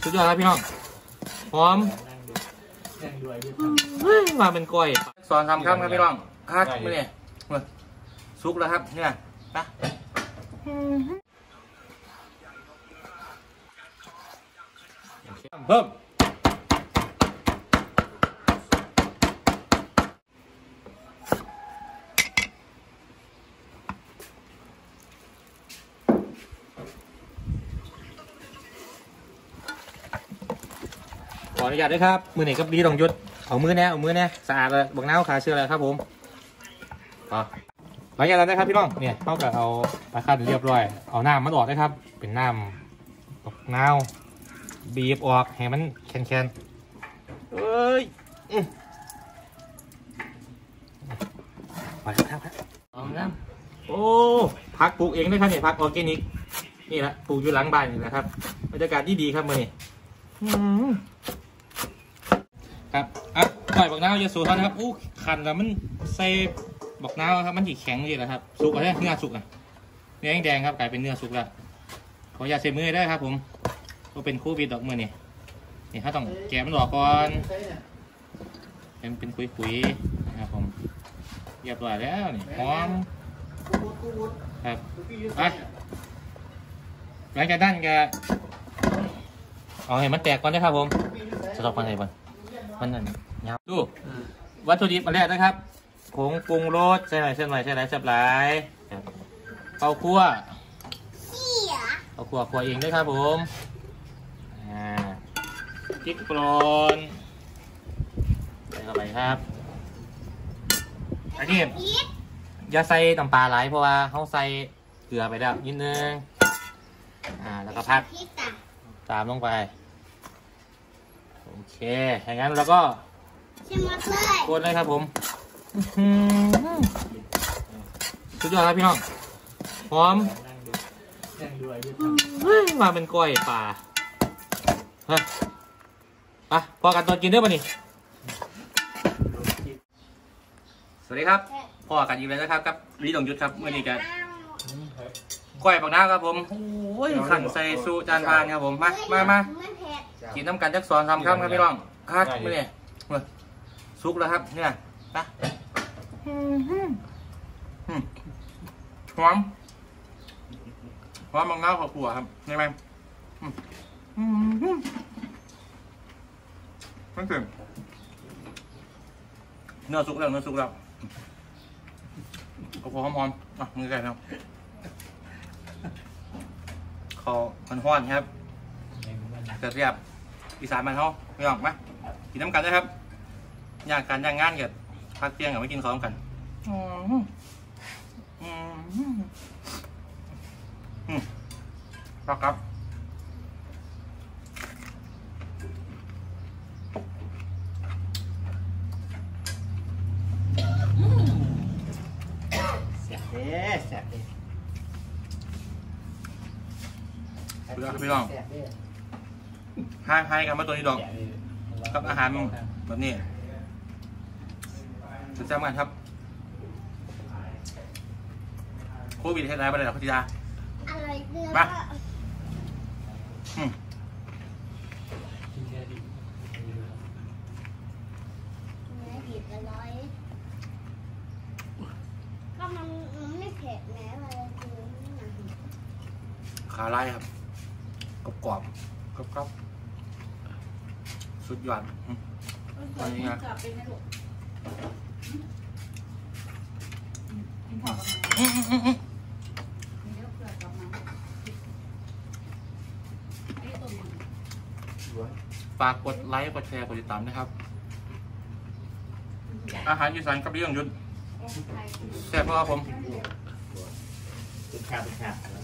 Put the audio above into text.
สุดยอดครับพี่น้องหอมมาเป็นก้อยสอนทำครับพี่น้องฮักไม่เนี่ยซุกแล้วครับเนี่ยนะเพิ่มขออนุญาตด้วยครับมือไหนกับดีต้องยุดเอามือแน่สะอาดเลยบักน้ำขาเชื่อเลยครับผมหลังจากนั้นนะครับพี่น้องเนี่ยเท่ากับเอาปลาคั้นเรียบร้อยเอาน้ำมันออกนะครับเป็นน้ำบักน้ำบีบออกให้มันแข็งเอ้ยไปครับเอาน้ำโอ้พักปลูกเองด้วยครับเนี่ยพักออร์แกนิกนี่แหละปลูกอยู่หลังบ้านนี่แหละครับบรรยากาศดีครับมือนี่ครับปล่อยบักน้ำจะสูดนะครับอู้คันแล้วมันใส่บักน้ำครับมันจีแข็งเลยนะครับสุกอะไรเนื้อสุกนะเนื้อแดงครับกลายเป็นเนื้อสุกแล้วขออย่าใส่มือได้ครับผมก็เป็นคู่บิดดอกมือนี่ถ้าต้องแกะมันออกก่อนเป็นคุยๆนะครับผมเรียบร้อยแล้วนี่หอมครับไปหลังจากนั้นก็เอาให้มันแตกก่อนนะครับผมจะต้องมันอะไรบ้างมันนั่นยาวดูวัตถุดิบมาแรกนะครับผงปรุงรสใส่หน่อยใส่หลายข้าวคั่วเองด้วยครับผมพริกป่นใส่เข้าไปครับอันนี้อย่าใส่น้ำปลาไหลเพราะว่าเขาใส่เกลือไปแล้วนิดนึงแล้วก็พักตามลงไปโอเคอย่างนั้นเราก็คนเลยครับผมสุดยอดครับพี่น้องหอมมาเป็นก้อยปลาพอกันตอนกินด้วยป่ะนี่สวัสดีครับพอกันอีกแล้วนะครับกับลีดงยุทธครับเมื่อนี้กันก้อยปักน้ำครับผมโอ้ยขันใส่สูจานทานครับผมมากินน้ำกันจักสอนทำครับพี่น้องฮักไม่เนี่ยซุกแล้วครับเนี่ยนะหอมปักน้ำข้าวคั่วครับใช่ไหมมันถึงเนื้อสุกแล้วข้าวคั่วหอมมือไก่ครับคอมันห้อนครับเรียบอีสานมันเขาไม่ออกไหมกินน้ำกันได้ครับย่างงานเกิดพักเที่ยงกับไม่กินข้าวกันครับแซ่บพี่น้องให้กันมาตัวนี้ดอกกับอาหารแบบนี้สุดแซ่บมากครับโควิดเฮ็ดอะไรไปเลยหรอพี่ดามาก็มันไม่เผ็ดแม้อะไรขาไล่ครับกรอบสุดยอดตอนนี้นะฝากกดไลค์กดแชร์กดติดตามนะครับอาหารอีสานกับเรื่องยุทธแซ่บมากครับผม